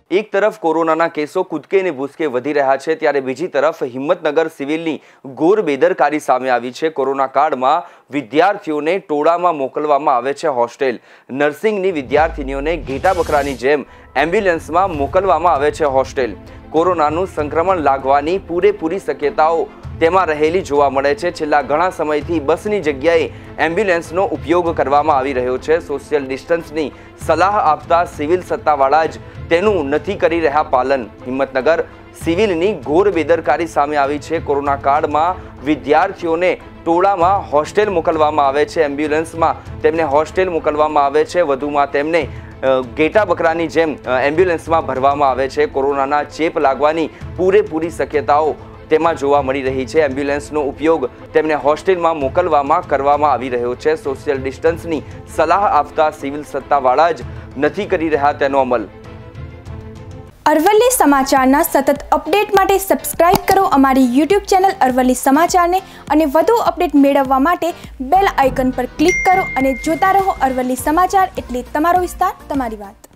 एक तरफ कोरोना केसों कूदके ने भूसके वधी रह्या छे, त्यारे बीजी तरफ हिम्मतनगर सिविलनी घोर बेदरकारी सामे आवी छे। कोरोना काळमां विद्यार्थीओने टोळामां मोकलवामां आवे छे होस्टेल। नर्सिंगनी विद्यार्थिनीओने घेटा बकरानी जेम एम्ब्युलन्समां मोकलवामां आवे छे होस्टेल। कोरोनानुं संक्रमण लागवानी पूरेपूरी शक्यताओ तेमां रहेली जोवा मळे छे। छेल्ला घणा समयथी बसनी जग्याए एम्ब्युलन्सनो उपयोग करवामां आवी रह्यो छे। सोशियल डिस्टन्सनी सलाह आपता सिविल सत्तावाळा ज तेनुं नथी करी रह्या पालन। हिम्मतनगर सिविलनी घोर बेदरकारी सामे आवी छे। कोरोना काळमां विद्यार्थीओने टोळामां होस्टेल मोकलवामां आवे छे। एम्ब्युलन्समां तेમને હોસ્ટેલ મોકલવામાં આવે છે। વધુમાં તેમને ઘેટા બકરાની જેમ એમ્બ્યુલન્સમાં ભરવામાં આવે છે। કોરોનાના ચેપ લાગવાની પૂરેપૂરી શક્યતાઓ તેમાં જોવા મળી રહી છે। એમ્બ્યુલન્સનો ઉપયોગ તેમને હોસ્ટેલમાં મોકલવામાં કરવામાં આવી રહ્યો છે। સોશિયલ ડિસ્ટન્સની સલાહ આપતા સિવિલ સત્તાવાળા જ નથી કરી રહ્યા તેનો અમલ। અરવલ્લી સમાચારના સતત અપડેટ માટે સબસ્ક્રાઇબ કરો અમારી YouTube ચેનલ અરવલ્લી સમાચારને અને વધુ અપડેટ મેળવવા માટે બેલ આઇકન પર ક્લિક કરો અને જોતા રહો અરવલ્લી સમાચાર, એટલે તમારો વિસ્તાર તમારી વાત।